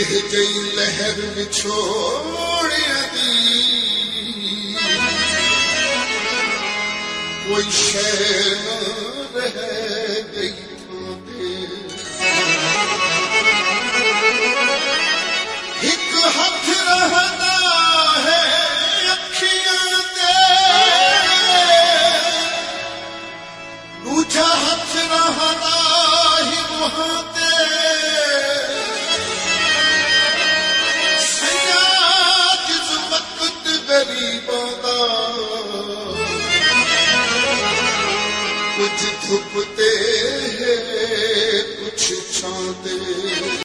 जई लहर विछोड़िया दी कोई शय न रह गई थाते एक हथ रहना है अखियां ते दूजा हथ रहना ही मुहां ते कुछ धुपते कुछ छाते